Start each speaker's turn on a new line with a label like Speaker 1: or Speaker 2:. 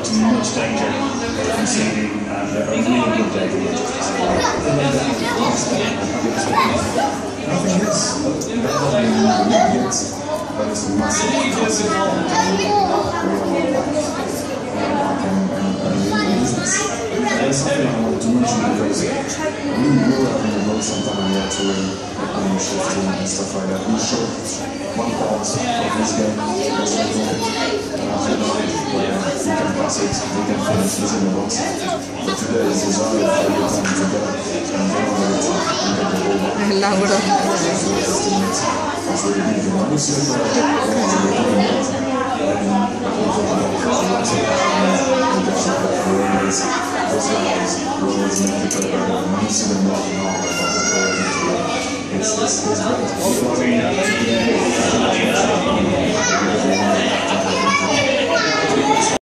Speaker 1: not in much danger of conceding, and a really good day.
Speaker 2: Nothing hits, but it's a massive There's something I wanted to mention because we grew up in the road sometimes we had to shifting and stuff like that. We showed one part of this game where we can pass it, we can finish this in the box. But today it's desire for you time to get up and generate and get the ball back.
Speaker 3: Laura.
Speaker 2: It's really easy. I was saying those guys will always make it better. When you see them walking off, it's great.